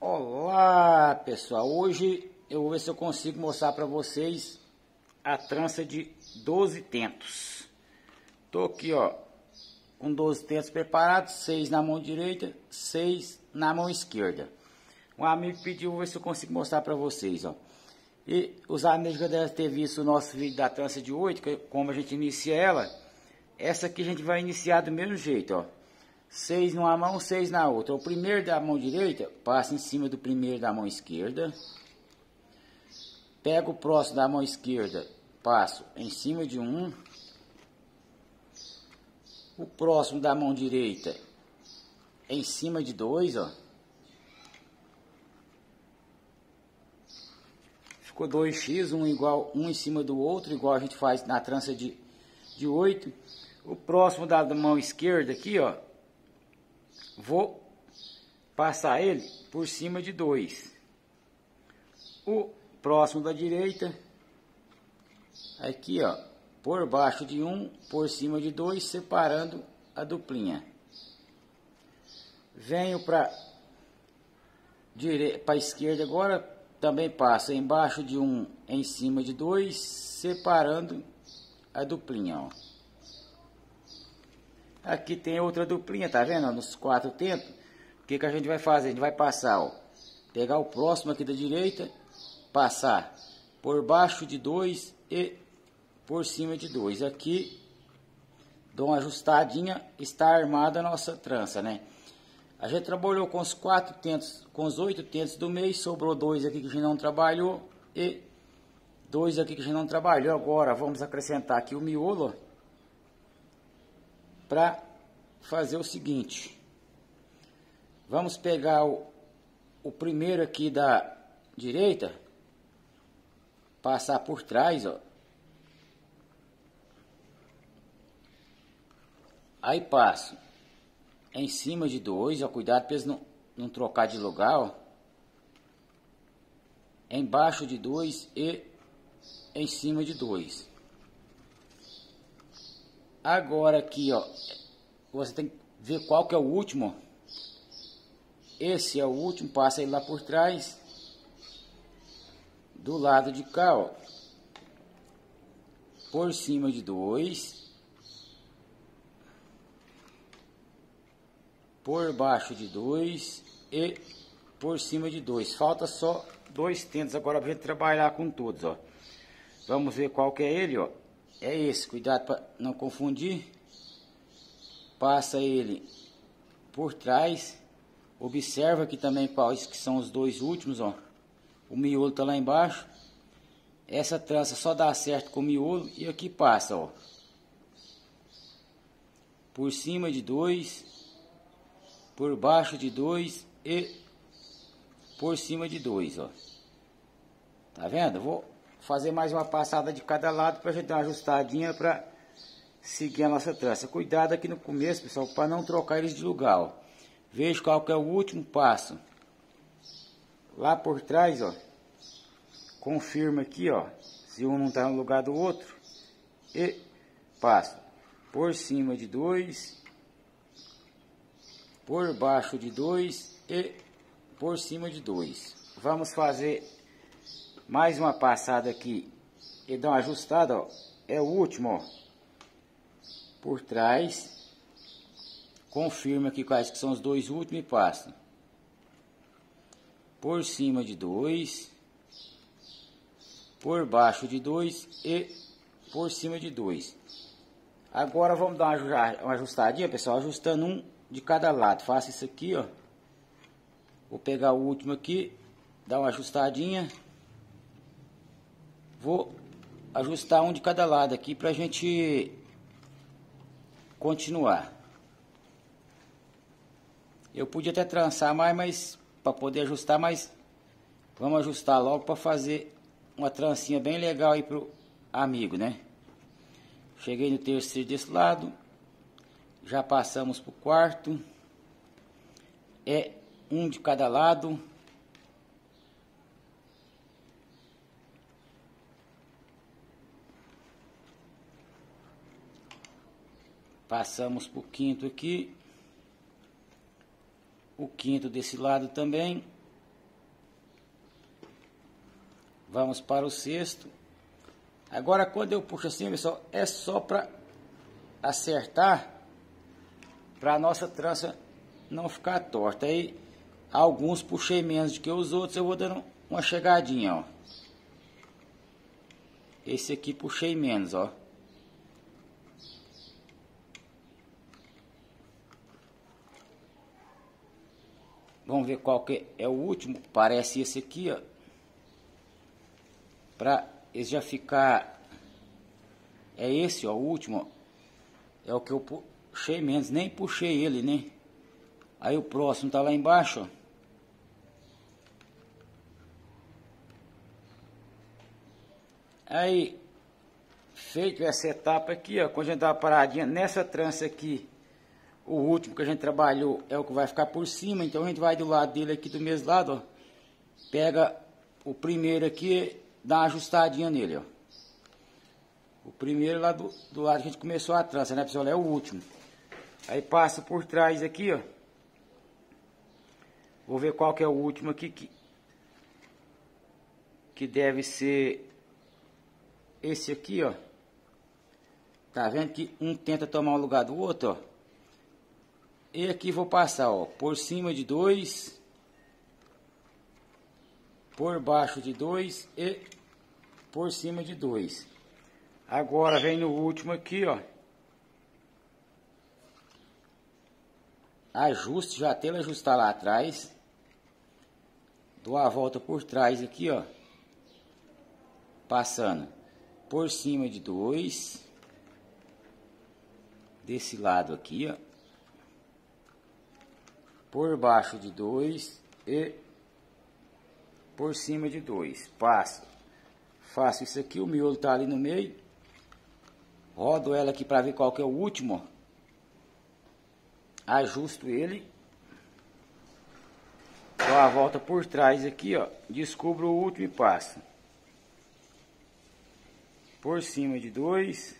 Olá pessoal, hoje eu vou ver se eu consigo mostrar para vocês a trança de 12 tentos. Tô aqui ó, com 12 tentos preparados, 6 na mão direita, 6 na mão esquerda. Um amigo pediu, vou ver se eu consigo mostrar para vocês ó. E os amigos já devem ter visto o nosso vídeo da trança de 8, como a gente inicia ela. Essa aqui a gente vai iniciar do mesmo jeito ó. 6 numa mão, 6 na outra. O primeiro da mão direita passa em cima do primeiro da mão esquerda. Pego o próximo da mão esquerda, passo em cima de um. O próximo da mão direita em cima de dois, ó. Ficou 2x, um igual, um em cima do outro, igual a gente faz na trança de 8. O próximo da mão esquerda aqui, ó. Vou passar ele por cima de 2. O próximo da direita, aqui ó, por baixo de 1, por cima de 2, separando a duplinha. Venho para a esquerda agora, também passo embaixo de 1, em cima de 2, separando a duplinha, ó. Aqui tem outra duplinha, tá vendo? Nos 4 tentos. O que a gente vai fazer? A gente vai passar, ó. Pegar o próximo aqui da direita. Passar por baixo de 2 e por cima de 2. Aqui, dou uma ajustadinha. Está armada a nossa trança, né? A gente trabalhou com os 4 tentos, com os 8 tentos do meio. Sobrou 2 aqui que a gente não trabalhou. E 2 aqui que a gente não trabalhou. Agora, vamos acrescentar aqui o miolo, ó. Para fazer o seguinte, vamos pegar o primeiro aqui da direita, passar por trás, ó. Aí passo em cima de 2, ó, cuidado para eles não trocar de lugar, ó. Embaixo de 2 e em cima de 2. Agora aqui, ó, você tem que ver qual que é o último. Esse é o último, passa ele lá por trás. Do lado de cá, ó, por cima de 2. Por baixo de 2 e por cima de 2. Falta só 2 tentos agora pra gente trabalhar com todos, ó. Vamos ver qual que é ele, ó. É esse, cuidado para não confundir. Passa ele por trás. Observa aqui também quais que são os 2 últimos, ó. O miolo tá lá embaixo. Essa trança só dá certo com o miolo. E aqui passa, ó. Por cima de 2. Por baixo de 2 e por cima de 2, ó. Tá vendo? Vou fazer mais uma passada de cada lado para a gente dar uma ajustadinha para seguir a nossa trança. Cuidado aqui no começo, pessoal, para não trocar eles de lugar, ó. Veja qual que é o último passo. Lá por trás, ó. Confirma aqui, ó, se um não está no lugar do outro. E passo por cima de 2, por baixo de 2 e por cima de 2. Vamos fazer mais uma passada aqui e dar uma ajustada, ó. É o último, ó. Por trás. Confirma aqui quais que são os 2 últimos e passa. Por cima de 2. Por baixo de 2 e por cima de 2. Agora vamos dar uma ajustadinha, pessoal, ajustando um de cada lado. Faça isso aqui, ó. Vou pegar o último aqui, dar uma ajustadinha. Vou ajustar um de cada lado aqui pra gente continuar. Eu podia até trançar mais, mas para poder ajustar, mas vamos ajustar logo para fazer uma trancinha bem legal aí pro amigo, né? Cheguei no terceiro desse lado, já passamos pro quarto. É um de cada lado. Passamos para o quinto aqui. O quinto desse lado também. Vamos para o sexto. Agora quando eu puxo assim, pessoal, é só para acertar, para a nossa trança não ficar torta. Aí alguns puxei menos do que os outros, eu vou dando uma chegadinha, ó. Esse aqui puxei menos, ó. Vamos ver qual que é o último. Parece esse aqui, ó. Pra ele já ficar... É esse, ó, o último, ó. É o que eu puxei menos. Nem puxei ele, né? Aí o próximo tá lá embaixo, ó. Aí, feito essa etapa aqui, ó. Quando a gente dá uma paradinha nessa trança aqui, o último que a gente trabalhou é o que vai ficar por cima. Então a gente vai do lado dele aqui, do mesmo lado, ó. Pega o primeiro aqui, dá uma ajustadinha nele, ó. O primeiro lá do lado que a gente começou a trança, né, pessoal? É o último. Aí passa por trás aqui, ó. Vou ver qual que é o último aqui, que deve ser esse aqui, ó. Tá vendo que um tenta tomar o lugar do outro, ó. E aqui vou passar, ó, por cima de 2, por baixo de 2 e por cima de 2. Agora vem no último aqui, ó. Ajuste, já até ele ajustar lá atrás. Dou a volta por trás aqui, ó. Passando por cima de 2. Desse lado aqui, ó. Por baixo de 2 e por cima de 2. Passo. Faço isso aqui, o miolo tá ali no meio. Rodo ela aqui para ver qual que é o último, ó. Ajusto ele. Dou a volta por trás aqui, ó. Descubro o último e passo. Por cima de 2.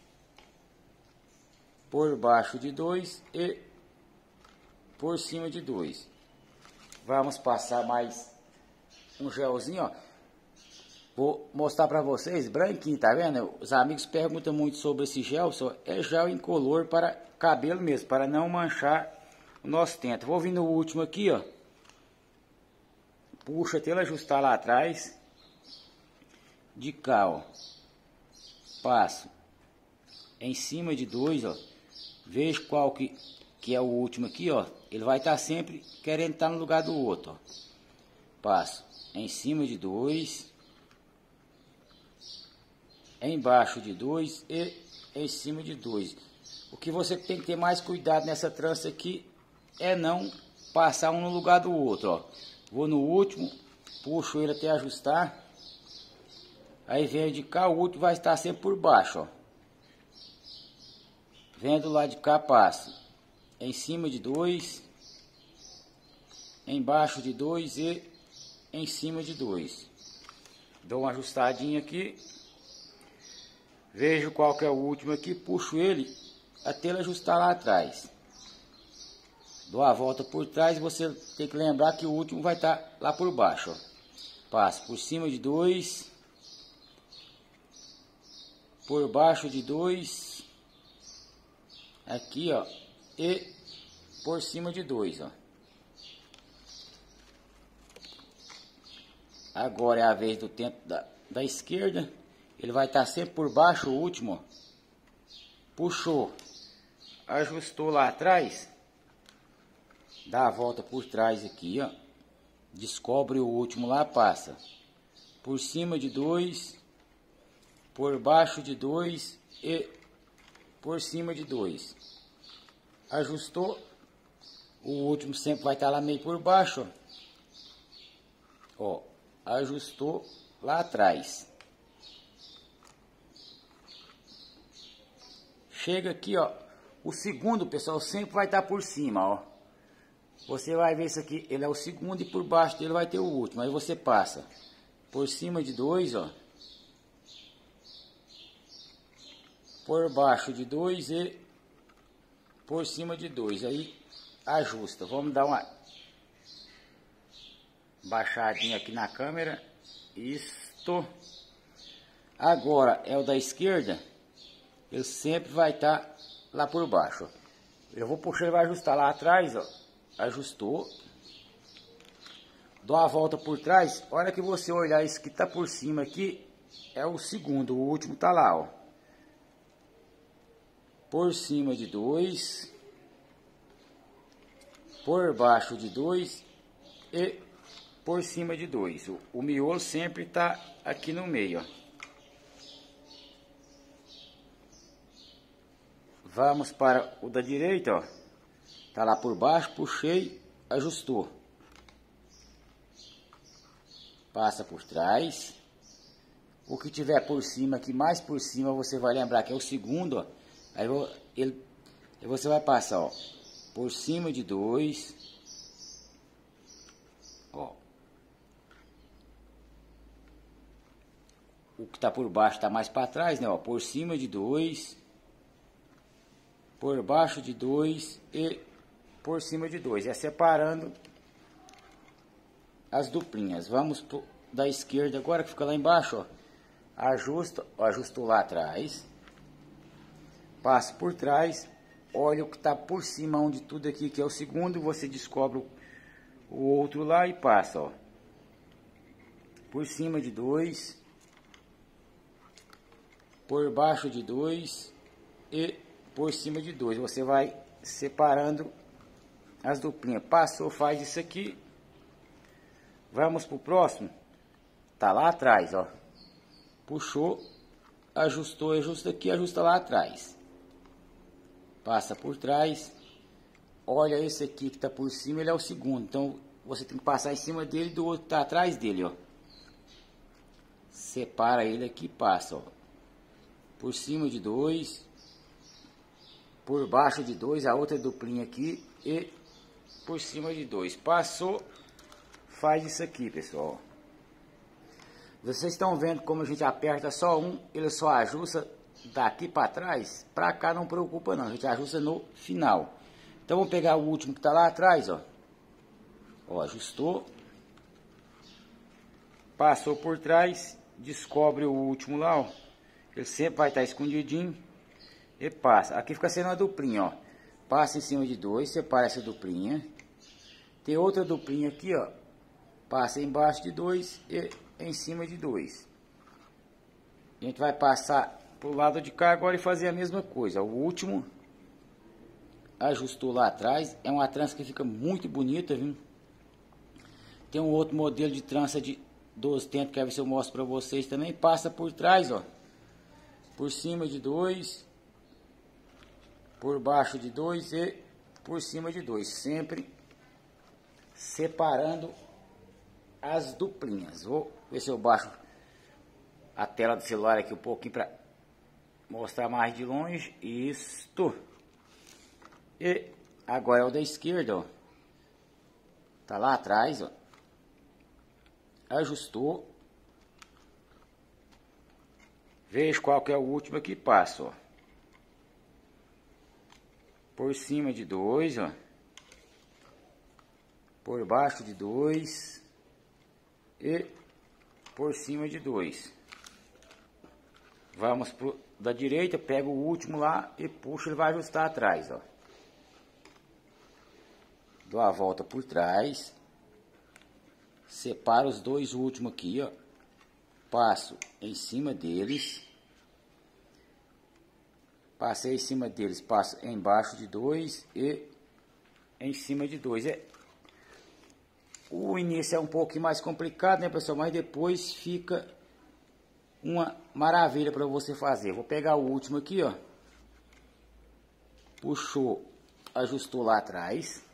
Por baixo de 2 e por cima de 2. Vamos passar mais um gelzinho, ó. Vou mostrar pra vocês, branquinho, tá vendo? Os amigos perguntam muito sobre esse gel, só é gel incolor para cabelo mesmo, para não manchar o nosso tento. Vou vir no último aqui, ó. Puxa até ele ajustar lá atrás. De cá, ó. Passo em cima de 2, ó. Vejo qual que é o último aqui, ó. Ele vai estar sempre querendo estar no lugar do outro, ó. Passo em cima de 2. Embaixo de 2 e em cima de 2. O que você tem que ter mais cuidado nessa trança aqui é não passar um no lugar do outro, ó. Vou no último, puxo ele até ajustar. Aí venho de cá, o último vai estar sempre por baixo, ó. Venho do lado de cá, passo em cima de 2, embaixo de 2 e em cima de 2. Dou uma ajustadinha aqui. Vejo qual que é o último aqui, puxo ele até ele ajustar lá atrás. Dou a volta por trás, você tem que lembrar que o último vai estar lá por baixo, ó. Passo por cima de 2, por baixo de 2, aqui, ó, e por cima de 2, ó. Agora é a vez do tento da esquerda. Ele vai estar sempre por baixo, o último, ó. Puxou, ajustou lá atrás, dá a volta por trás aqui, ó. Descobre o último lá, passa por cima de 2, por baixo de 2 e por cima de 2. Ajustou, o último sempre vai estar lá meio por baixo, ó. Ajustou lá atrás. Chega aqui, ó, o segundo, pessoal, sempre vai estar por cima, ó. Você vai ver isso aqui, ele é o segundo e por baixo dele vai ter o último. Aí você passa por cima de 2, ó. Por baixo de 2 e por cima de 2. Aí ajusta. Vamos dar uma baixadinha aqui na câmera. Isso. Isto. Agora é o da esquerda. Ele sempre vai estar lá por baixo, ó. Eu vou puxar, ele vai ajustar lá atrás, ó. Ajustou. Dou a volta por trás. A hora que você olhar isso que tá por cima aqui, é o segundo, o último tá lá, ó. Por cima de 2. Por baixo de 2 e por cima de 2. O miolo sempre tá aqui no meio, ó. Vamos para o da direita, ó. Tá lá por baixo, puxei, ajustou. Passa por trás. O que tiver por cima aqui, mais por cima, você vai lembrar que é o segundo, ó. Aí você vai passar, ó, por cima de 2. Ó. O que tá por baixo tá mais para trás, né, ó. Por cima de 2. Por baixo de 2 e por cima de 2. É separando as duplinhas. Vamos pro da esquerda agora, que fica lá embaixo, ó. Ajusta, ó, ajustou lá atrás. Passa por trás. Olha o que tá por cima, onde tudo aqui, que é o segundo. Você descobre o outro lá e passa, ó. Por cima de 2. Por baixo de 2 e por cima de 2. Você vai separando as duplinhas. Passou, faz isso aqui. Vamos pro próximo. Tá lá atrás, ó. Puxou, ajustou, ajusta aqui, ajusta lá atrás. Passa por trás. Olha esse aqui que tá por cima, ele é o segundo. Então você tem que passar em cima dele e do outro tá atrás dele, ó. Separa ele aqui e passa, ó. Por cima de 2. Por baixo de 2, a outra duplinha aqui e por cima de 2. Passou, faz isso aqui, pessoal. Vocês estão vendo como a gente aperta só um, ele só ajusta daqui para trás. Para cá não preocupa não, a gente ajusta no final. Então vou pegar o último que tá lá atrás, ó. Ó, ajustou. Passou por trás, descobre o último lá, ó. Ele sempre vai estar escondidinho. E passa. Aqui fica sendo uma duplinha, ó. Passa em cima de 2, separa essa duplinha. Tem outra duplinha aqui, ó. Passa embaixo de 2 e em cima de 2. A gente vai passar pro lado de cá agora e fazer a mesma coisa. O último ajustou lá atrás. É uma trança que fica muito bonita, viu? Tem um outro modelo de trança de 12 tempos, quero ver se eu mostro pra vocês também. Passa por trás, ó. Por cima de 2. Por baixo de 2 e por cima de 2. Sempre separando as duplinhas. Vou ver se eu baixo a tela do celular aqui um pouquinho para mostrar mais de longe. Isto. E agora é o da esquerda, ó. Tá lá atrás, ó. Ajustou. Veja qual que é o último que passa, ó. Por cima de 2, ó. Por baixo de 2 e por cima de 2. Vamos pro da direita, pega o último lá e puxa, ele vai ajustar atrás, ó. Dou a volta por trás. Separo os dois últimos aqui, ó. Passo em cima deles. Passei em cima deles, passo embaixo de 2 e em cima de 2. O início é um pouquinho mais complicado, né, pessoal? Mas depois fica uma maravilha para você fazer. Vou pegar o último aqui, ó. Puxou, ajustou lá atrás.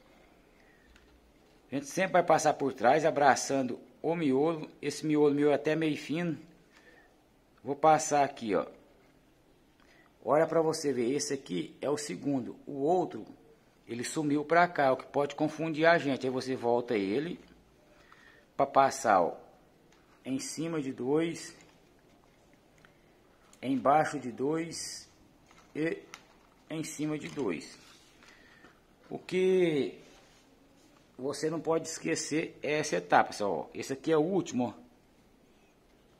A gente sempre vai passar por trás, abraçando o miolo. Esse miolo meu é até meio fino. Vou passar aqui, ó. Olha para você ver, esse aqui é o segundo. O outro, ele sumiu para cá, o que pode confundir a gente. Aí você volta ele para passar, ó, em cima de 2, embaixo de 2 e em cima de 2. O que você não pode esquecer é essa etapa, pessoal. Esse aqui é o último, ó.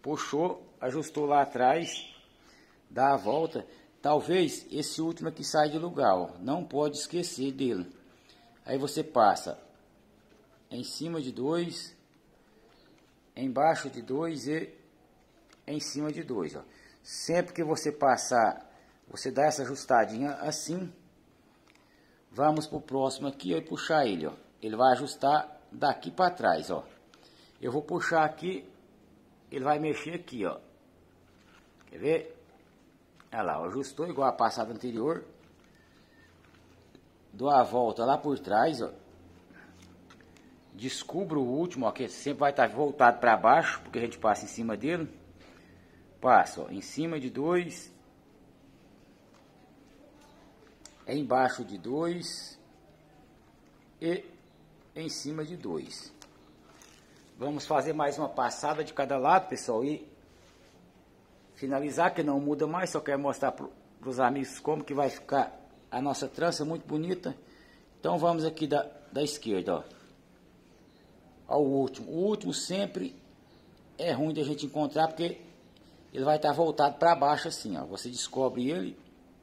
puxou, ajustou lá atrás, dá a volta. Talvez esse último aqui saia de lugar, ó. Não pode esquecer dele. Aí você passa em cima de 2, embaixo de 2 e em cima de 2, ó. Sempre que você passar, você dá essa ajustadinha assim. Vamos pro próximo aqui, ó, e puxar ele, ó. Ele vai ajustar daqui para trás, ó. Eu vou puxar aqui, ele vai mexer aqui, ó. Quer ver? Olha lá, ajustou igual a passada anterior. Dou a volta lá por trás, ó. Descubro o último, ó, que sempre vai estar voltado para baixo, porque a gente passa em cima dele. Passo, ó, em cima de 2, embaixo de 2 e em cima de 2. Vamos fazer mais uma passada de cada lado, pessoal, e finalizar, que não muda mais. Só quero mostrar para os amigos como que vai ficar a nossa trança, muito bonita. Então vamos aqui da esquerda, ó, ao último. O último sempre é ruim de a gente encontrar, porque ele vai estar voltado para baixo assim, ó. Você descobre ele,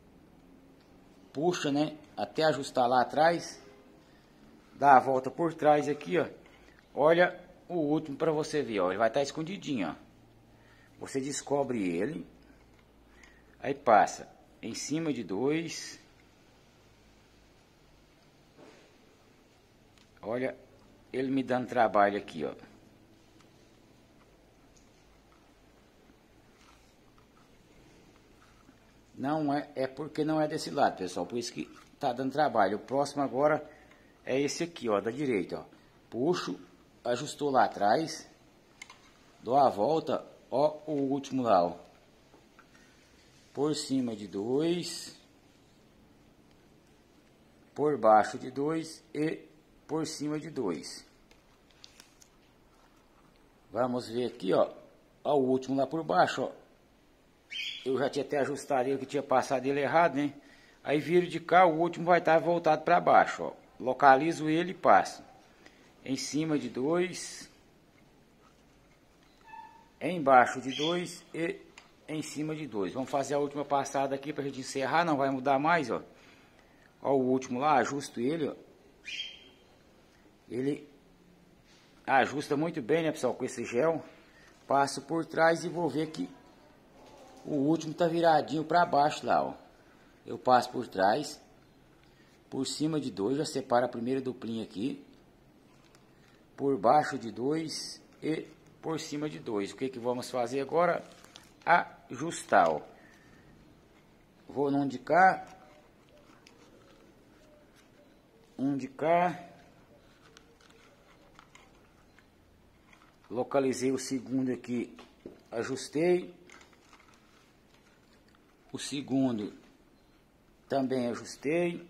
puxa, né, até ajustar lá atrás, dá a volta por trás aqui, ó. Olha o último para você ver, ó. Ele vai estar escondidinho, ó. Você descobre ele, aí passa em cima de 2. Olha ele me dando trabalho aqui, ó. Não é porque não é desse lado, pessoal, por isso que tá dando trabalho. O próximo agora é esse aqui, ó, da direita, ó. Puxo, ajustou lá atrás, dou a volta, ó, o último lá, ó. Por cima de 2, por baixo de 2 e por cima de 2. Vamos ver aqui, ó, ó, o último lá por baixo, ó. Eu já tinha até ajustado ele, que tinha passado ele errado, né? Aí viro de cá, o último vai estar voltado para baixo, ó. Localizo ele e passo em cima de 2, embaixo de 2 e em cima de 2. Vamos fazer a última passada aqui para a gente encerrar, não vai mudar mais, ó. Ó, o último lá, ajusto ele, ó. Ele ajusta muito bem, né, pessoal, com esse gel. Passo por trás e vou ver que o último tá viradinho para baixo lá, ó. Eu passo por trás, por cima de 2, já separo a primeira duplinha aqui, por baixo de 2 e por cima de 2. O que que vamos fazer agora? Ajustar, ó. Vou num de cá, um de cá, localizei o segundo aqui, ajustei. O segundo também ajustei.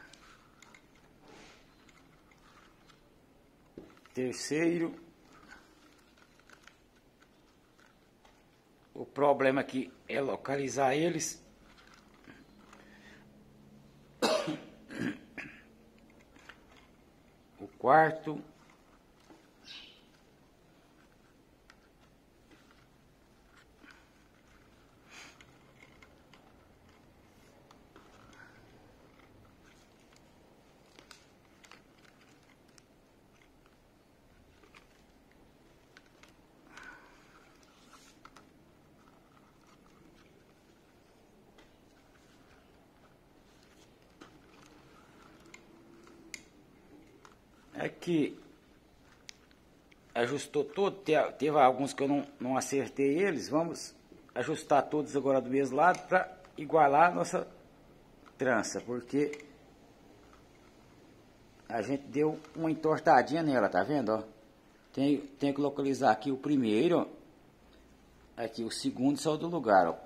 Terceiro. O problema aqui é localizar eles. O quarto. Aqui ajustou todo, teve alguns que eu não acertei eles. Vamos ajustar todos agora do mesmo lado para igualar a nossa trança, porque a gente deu uma entortadinha nela, tá vendo, ó? Tenho que localizar aqui o primeiro, ó. Aqui o segundo saiu do lugar, ó.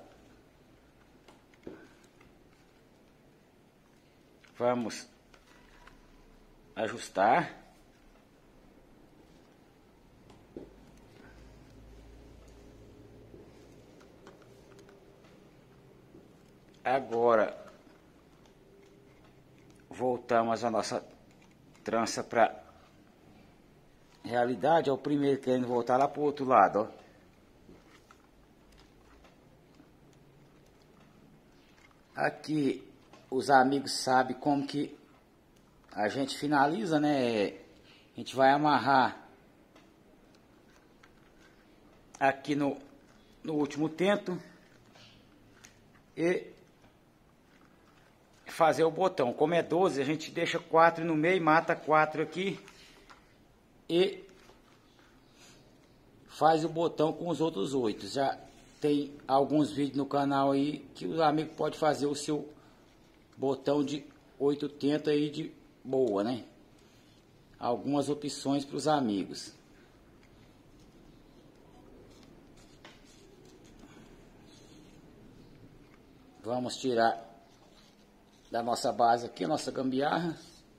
Vamos ajustar. Agora voltamos a nossa trança para realidade. É o primeiro querendo voltar lá pro outro lado, ó. Aqui os amigos sabem como que a gente finaliza, né? A gente vai amarrar aqui no último tento e fazer o botão. Como é 12, a gente deixa 4 no meio, mata 4 aqui e faz o botão com os outros 8. Já tem alguns vídeos no canal aí que os amigos podem fazer o seu botão de 8 tentos aí de boa, né? Algumas opções para os amigos. Vamos tirar da nossa base aqui, nossa gambiarra.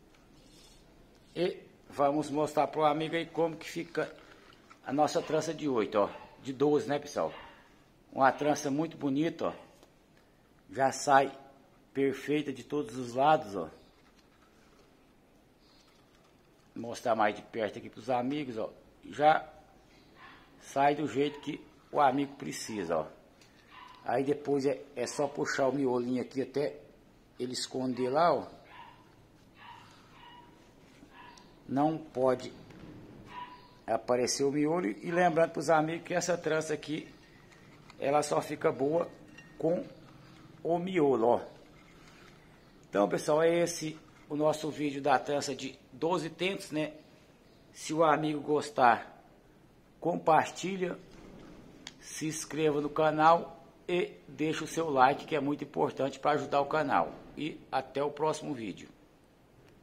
E vamos mostrar para o amigo aí como que fica a nossa trança de 8, ó. De 12, né, pessoal? Uma trança muito bonita, ó. Já sai perfeita de todos os lados, ó. Vou mostrar mais de perto aqui para os amigos, ó. Já sai do jeito que o amigo precisa, ó. Aí depois é só puxar o miolinho aqui até ele esconder lá, ó. Não pode aparecer o miolo. E lembrando para os amigos que essa trança aqui, ela só fica boa com o miolo, ó. Então, pessoal, é esse o nosso vídeo da trança de 12 tentos, né? Se o amigo gostar, compartilha, se inscreva no canal e deixa o seu like, que é muito importante para ajudar o canal. E até o próximo vídeo.